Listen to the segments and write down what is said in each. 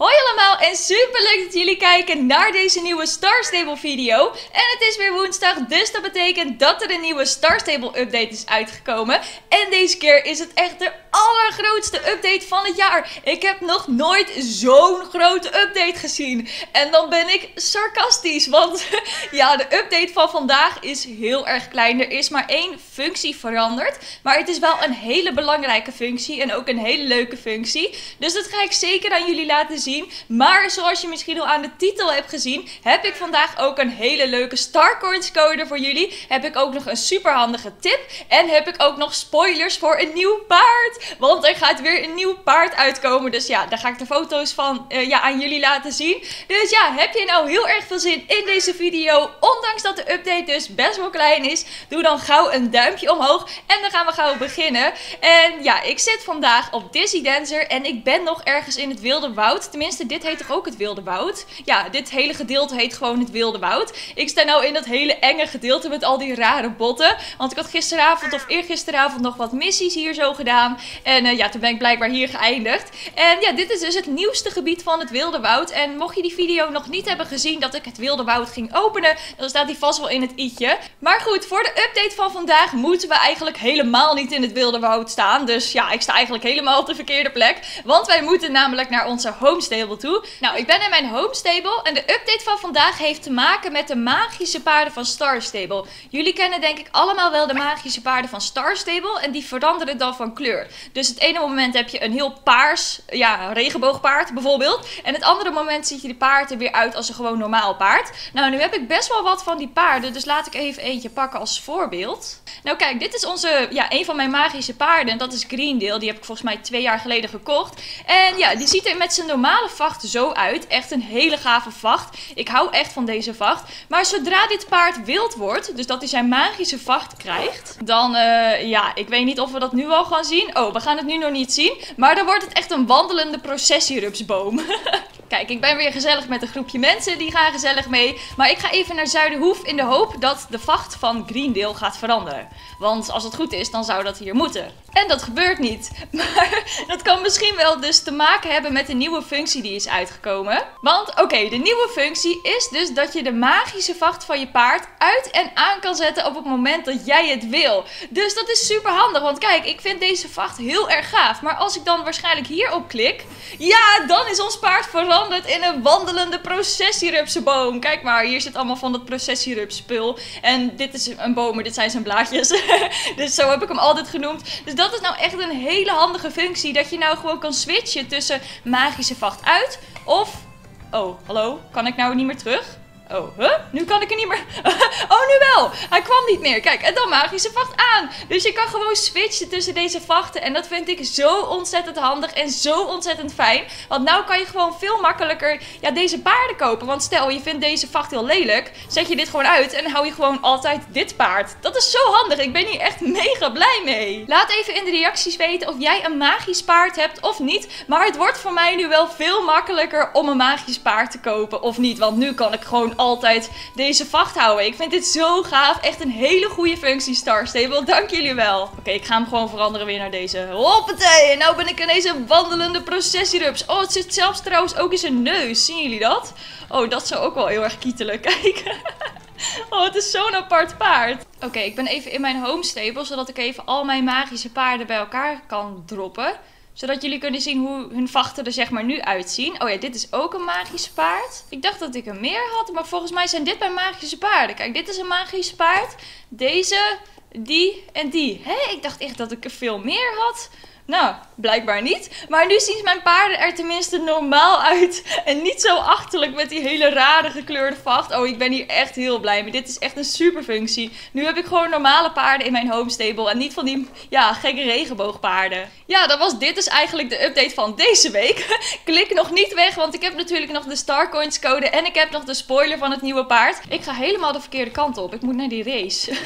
Hoi allemaal en super leuk dat jullie kijken naar deze nieuwe Star Stable video. En het is weer woensdag, dus dat betekent dat er een nieuwe Star Stable update is uitgekomen. En deze keer is het echt de allergrootste update van het jaar. Ik heb nog nooit zo'n grote update gezien. En dan ben ik sarcastisch, want ja, de update van vandaag is heel erg klein. Er is maar één functie veranderd, maar het is wel een hele belangrijke functie en ook een hele leuke functie. Dus dat ga ik zeker aan jullie laten zien. Maar zoals je misschien al aan de titel hebt gezien, heb ik vandaag ook een hele leuke Starcoins code voor jullie. Heb ik ook nog een super handige tip en heb ik ook nog spoilers voor een nieuw paard. Want er gaat weer een nieuw paard uitkomen. Dus ja, daar ga ik de foto's van aan jullie laten zien. Dus ja, heb je nou heel erg veel zin in deze video? Ondanks dat de update dus best wel klein is, doe dan gauw een duimpje omhoog. En dan gaan we gauw beginnen. En ja, ik zit vandaag op Dizzy Dancer en ik ben nog ergens in het Wilde Woud. Tenminste, dit heet toch ook het Wilde Woud? Ja, dit hele gedeelte heet gewoon het Wilde Woud. Ik sta nou in dat hele enge gedeelte met al die rare botten. Want ik had gisteravond of eergisteravond nog wat missies hier zo gedaan. En ja, toen ben ik blijkbaar hier geëindigd. En ja, dit is dus het nieuwste gebied van het Wilde Woud. En mocht je die video nog niet hebben gezien dat ik het Wilde Woud ging openen, dan staat die vast wel in het i'tje. Maar goed, voor de update van vandaag moeten we eigenlijk helemaal niet in het Wilde Woud staan. Dus ja, ik sta eigenlijk helemaal op de verkeerde plek. Want wij moeten namelijk naar onze homestable toe. Nou, ik ben in mijn homestable en de update van vandaag heeft te maken met de magische paarden van Star Stable. Jullie kennen denk ik allemaal wel de magische paarden van Star Stable en die veranderen dan van kleur. Dus het ene moment heb je een heel paars, ja, regenboogpaard bijvoorbeeld. En het andere moment ziet je de paard er weer uit als een gewoon normaal paard. Nou, nu heb ik best wel wat van die paarden, dus laat ik even eentje pakken als voorbeeld. Nou kijk, dit is een van mijn magische paarden en dat is Greendale. Die heb ik volgens mij 2 jaar geleden gekocht. En ja, die ziet er met zijn normale vacht zo uit. Echt een hele gave vacht. Ik hou echt van deze vacht. Maar zodra dit paard wild wordt, dus dat hij zijn magische vacht krijgt, dan, ja, ik weet niet of we dat nu al gaan zien. Oh, we gaan het nu nog niet zien. Maar dan wordt het echt een wandelende processierupsboom. Kijk, ik ben weer gezellig met een groepje mensen. Die gaan gezellig mee. Maar ik ga even naar Zuiderhoef in de hoop dat de vacht van Greendale gaat veranderen. Want als het goed is, dan zou dat hier moeten. En dat gebeurt niet. Maar dat kan misschien wel dus te maken hebben met de nieuwe functie die is uitgekomen. Want oké, de nieuwe functie is dus dat je de magische vacht van je paard uit en aan kan zetten op het moment dat jij het wil. Dus dat is super handig. Want kijk, ik vind deze vacht heel erg gaaf. Maar als ik dan waarschijnlijk hierop klik, ja, dan is ons paard veranderd in een wandelende processierupsenboom. Kijk maar, hier zit allemaal van dat processierupspul. En dit is een boom, maar dit zijn zijn blaadjes. Dus zo heb ik hem altijd genoemd. Dus dat is nou echt een hele handige functie. Dat je nou gewoon kan switchen tussen magische vacht uit of... Oh, hallo? Kan ik nou niet meer terug? Oh, huh? Nu kan ik er niet meer... Oh, nu wel! Hij kwam niet meer. Kijk, en dan magische vacht aan. Dus je kan gewoon switchen tussen deze vachten. En dat vind ik zo ontzettend handig en zo ontzettend fijn. Want nou kan je gewoon veel makkelijker deze paarden kopen. Want stel, je vindt deze vacht heel lelijk. Zet je dit gewoon uit en hou je gewoon altijd dit paard. Dat is zo handig. Ik ben hier echt mega blij mee. Laat even in de reacties weten of jij een magisch paard hebt of niet. Maar het wordt voor mij nu wel veel makkelijker om een magisch paard te kopen of niet. Want nu kan ik gewoon altijd deze vacht houden. Ik vind dit zo gaaf. Echt een hele goede functie, Star Stable. Dank jullie wel. Oké, ik ga hem gewoon veranderen weer naar deze. Hoppatee! En nou ben ik in deze wandelende processierups. Oh, het zit zelfs trouwens ook in zijn neus. Zien jullie dat? Oh, dat zou ook wel heel erg kietelen. Kijk. Oh, het is zo'n apart paard. Oké, ik ben even in mijn homestable, zodat ik even al mijn magische paarden bij elkaar kan droppen. Zodat jullie kunnen zien hoe hun vachten er zeg maar nu uitzien. Oh ja, dit is ook een magisch paard. Ik dacht dat ik er meer had, maar volgens mij zijn dit mijn magische paarden. Kijk, dit is een magisch paard. Deze, die en die. Hé, ik dacht echt dat ik er veel meer had. Nou, blijkbaar niet. Maar nu zien mijn paarden er tenminste normaal uit. En niet zo achterlijk met die hele rare gekleurde vacht. Oh, ik ben hier echt heel blij mee. Dit is echt een super functie. Nu heb ik gewoon normale paarden in mijn homestable. En niet van die, gekke regenboogpaarden. Ja, dat was dit dus eigenlijk de update van deze week. Klik nog niet weg, want ik heb natuurlijk nog de Starcoins code. En ik heb nog de spoiler van het nieuwe paard. Ik ga helemaal de verkeerde kant op. Ik moet naar die race.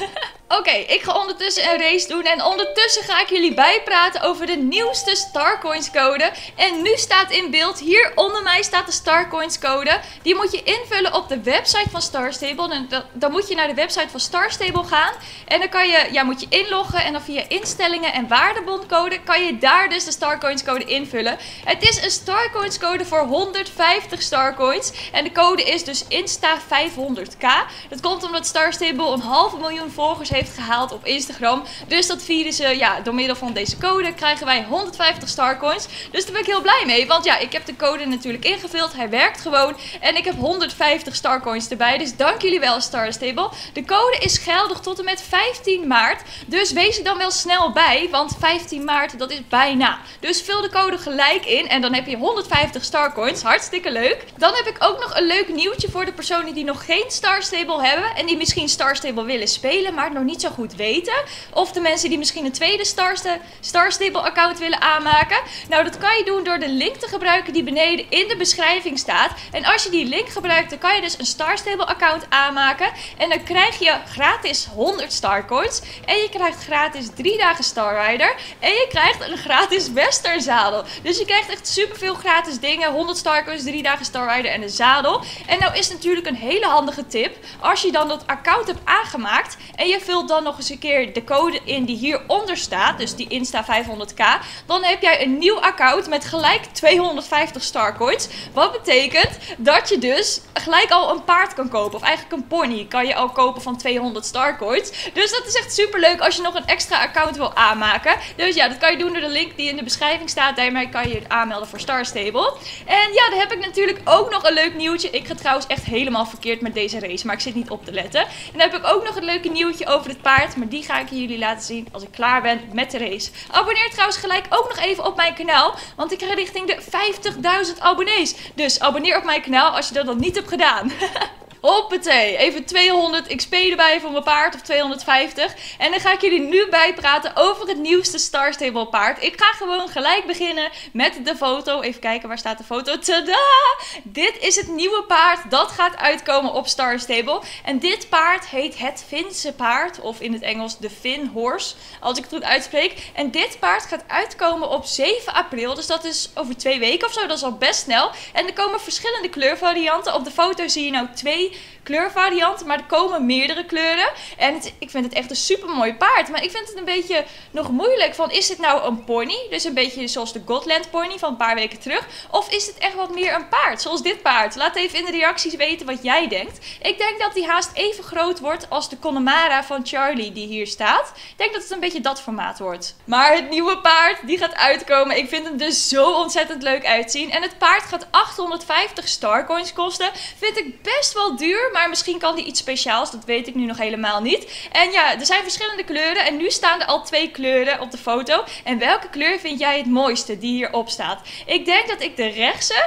Oké, ik ga ondertussen een race doen en ondertussen ga ik jullie bijpraten over de nieuwste Starcoins code. En nu staat in beeld, hier onder mij staat de Starcoins code. Die moet je invullen op de website van Star Stable. En dan moet je naar de website van Star Stable gaan. En dan moet je inloggen en dan via instellingen en waardeboncode kan je daar dus de Starcoins code invullen. Het is een Starcoins code voor 150 Starcoins. En de code is dus Insta500k. Dat komt omdat Star Stable een 500.000 volgers heeft gehaald op Instagram. Dus dat vieren ze, door middel van deze code krijgen wij 150 Starcoins. Dus daar ben ik heel blij mee, want ik heb de code natuurlijk ingevuld. Hij werkt gewoon en ik heb 150 Starcoins erbij. Dus dank jullie wel, Star Stable. De code is geldig tot en met 15 maart. Dus wees er dan wel snel bij, want 15 maart, dat is bijna. Dus vul de code gelijk in en dan heb je 150 Starcoins. Hartstikke leuk. Dan heb ik ook nog een leuk nieuwtje voor de personen die nog geen Star Stable hebben en die misschien Star Stable willen spelen, maar nog niet zo goed weten. Of de mensen die misschien een tweede Star Stable account willen aanmaken. Nou, dat kan je doen door de link te gebruiken die beneden in de beschrijving staat. En als je die link gebruikt, dan kan je dus een Star Stable account aanmaken. En dan krijg je gratis 100 Starcoins. En je krijgt gratis 3 dagen Star Rider. En je krijgt een gratis Western zadel. Dus je krijgt echt superveel gratis dingen. 100 Starcoins, 3 dagen Star Rider en een zadel. En nou is natuurlijk een hele handige tip. Als je dan dat account hebt aangemaakt en je vult dan nog eens een keer de code in die hieronder staat, dus die Insta500k, dan heb jij een nieuw account met gelijk 250 Starcoins. Wat betekent dat je dus gelijk al een paard kan kopen, of eigenlijk een pony kan je al kopen van 200 Starcoins. Dus dat is echt super leuk als je nog een extra account wil aanmaken. Dus dat kan je doen door de link die in de beschrijving staat. Daarmee kan je je aanmelden voor Star Stable. En dan heb ik natuurlijk ook nog een leuk nieuwtje. Ik ga trouwens echt helemaal verkeerd met deze race, maar ik zit niet op te letten. En dan heb ik ook nog een leuke nieuwtje over het paard, maar die ga ik jullie laten zien als ik klaar ben met de race. Abonneer trouwens gelijk ook nog even op mijn kanaal, want ik ga richting de 50.000 abonnees. Dus abonneer op mijn kanaal als je dat nog niet hebt gedaan. Hoppatee, even 200 XP erbij voor mijn paard, of 250. En dan ga ik jullie nu bijpraten over het nieuwste Star Stable paard. Ik ga gewoon gelijk beginnen met de foto. Even kijken, waar staat de foto? Tada! Dit is het nieuwe paard dat gaat uitkomen op Star Stable. En dit paard heet het Finse paard, of in het Engels de Finn Horse, als ik het goed uitspreek. En dit paard gaat uitkomen op 7 april, dus dat is over 2 weken of zo, dat is al best snel. En er komen verschillende kleurvarianten. Op de foto zie je nou 2 kleurvarianten, maar er komen meerdere kleuren. En ik vind het echt een super mooi paard. Maar ik vind het een beetje nog moeilijk van, is dit nou een pony? Dus een beetje zoals de Godland pony van een paar weken terug. Of is het echt wat meer een paard, zoals dit paard? Laat even in de reacties weten wat jij denkt. Ik denk dat die haast even groot wordt als de Connemara van Charlie die hier staat. Ik denk dat het een beetje dat formaat wordt. Maar het nieuwe paard, die gaat uitkomen. Ik vind hem dus zo ontzettend leuk uitzien. En het paard gaat 850 Starcoins kosten. Vind ik best wel duur, maar misschien kan die iets speciaals. Dat weet ik nu nog helemaal niet. En er zijn verschillende kleuren. En nu staan er al 2 kleuren op de foto. En welke kleur vind jij het mooiste die hierop staat? Ik denk dat ik de rechtse,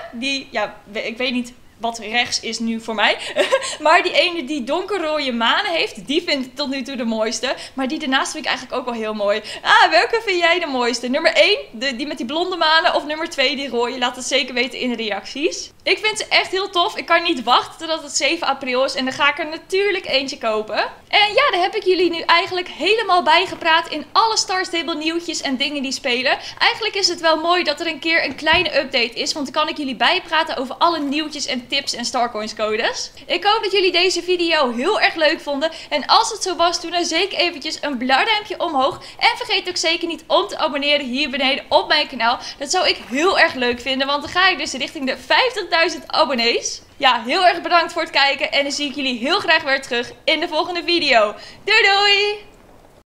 ik weet niet wat rechts is nu voor mij. Maar die ene die donkerrode manen heeft, die vind ik tot nu toe de mooiste. Maar die daarnaast vind ik eigenlijk ook wel heel mooi. Welke vind jij de mooiste? Nummer 1, die met die blonde manen, of nummer 2, die rode? Laat het zeker weten in de reacties. Ik vind ze echt heel tof. Ik kan niet wachten totdat het 7 april is. En dan ga ik er natuurlijk eentje kopen. En daar heb ik jullie nu eigenlijk helemaal bijgepraat in alle Star Stable nieuwtjes en dingen die spelen. Eigenlijk is het wel mooi dat er een keer een kleine update is. Want dan kan ik jullie bijpraten over alle nieuwtjes en tips en Starcoins codes. Ik hoop dat jullie deze video heel erg leuk vonden. En als het zo was, doe dan zeker eventjes een blauw duimpje omhoog. En vergeet ook zeker niet om te abonneren hier beneden op mijn kanaal. Dat zou ik heel erg leuk vinden, want dan ga ik dus richting de 50.000 abonnees. Heel erg bedankt voor het kijken en dan zie ik jullie heel graag weer terug in de volgende video. Doei doei!